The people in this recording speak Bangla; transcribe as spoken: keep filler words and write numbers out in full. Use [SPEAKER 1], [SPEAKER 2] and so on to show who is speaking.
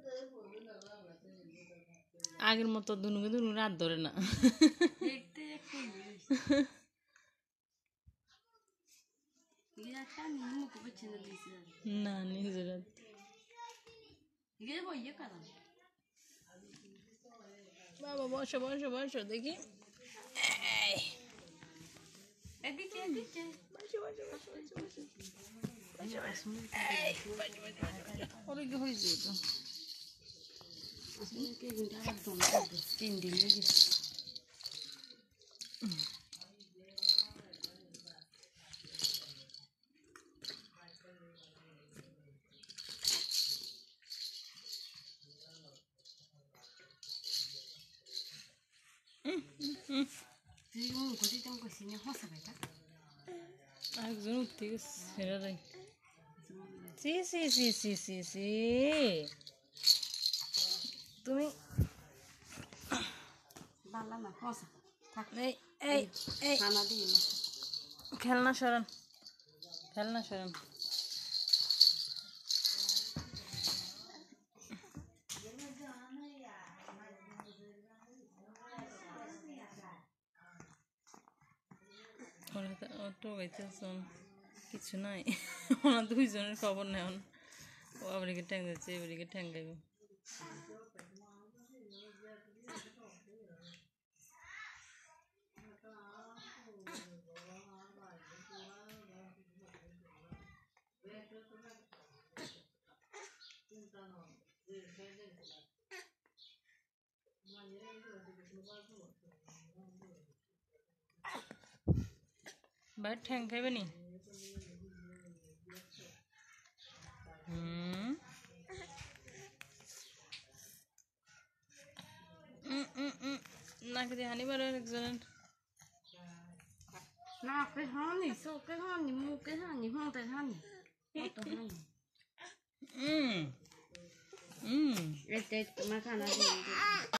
[SPEAKER 1] আগের মতো দুনুকে দুনু রাত ধরে না না নিজের বাবা বসো বসো বসো দেখি ওরে কি হয়েছে তো তিন দিন একজন উঠতে ছেড়ে দেয় সি সি সি সি সি সি তুমি খেলনা সরান খেলনা সরান অটো গাইতেছেন কিছু নাই ওনার দুইজনের খবর নেন ও আবরিকে ঠ্যাং যাচ্ছে এবারিকে ঠ্যাং গাইব ভাই ঠ্যাং খাইবে নি হুম নাকি দিয়ে হানি বারো একজনের
[SPEAKER 2] না কে হানি চোখে হানি মুখে হানি মাথায় হানি কত হানি
[SPEAKER 1] হুম হুম
[SPEAKER 2] এই তোমার খানা দিয়ে